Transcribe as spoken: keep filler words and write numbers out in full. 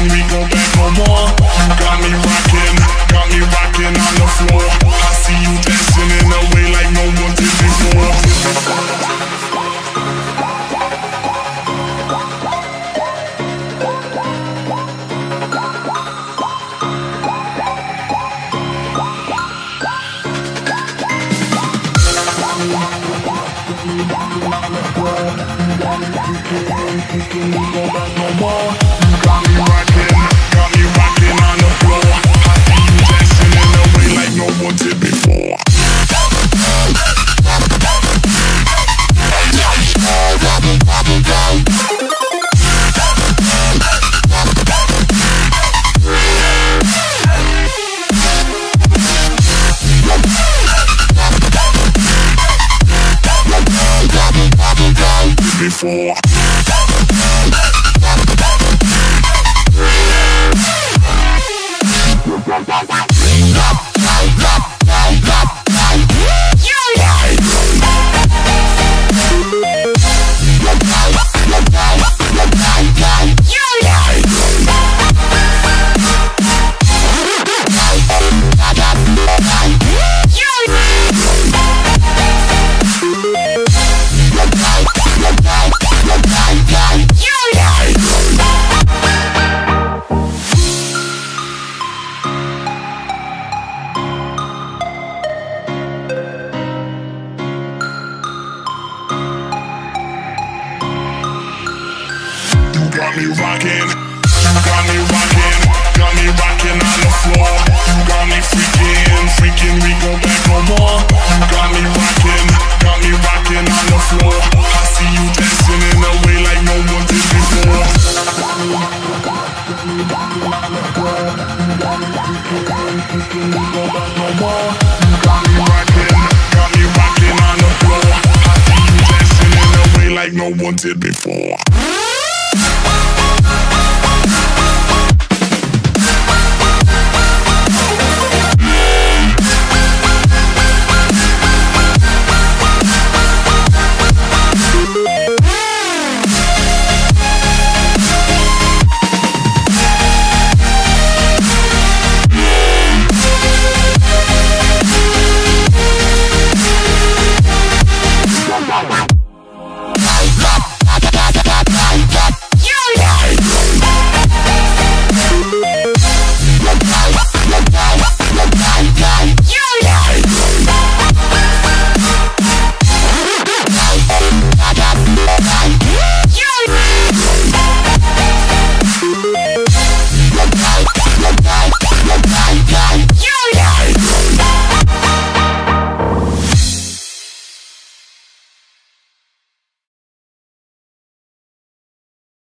freaking, we go back no more. You got me rocking, got me rocking on the floor. I see you dancing in a way like no one did before. No more. You got me rocking, got me rocking on the floor. I see you dancing in a way like no one did before. Before. Got me rocking, you got me rocking, got me rocking on the floor. You got me freaking, freaking, we go back no more. You got me rocking, got me rocking on the floor. I see you dancing in a way like no one did before. You got me rocking, got me rocking on the floor. I see you dancing in a way like no one did before.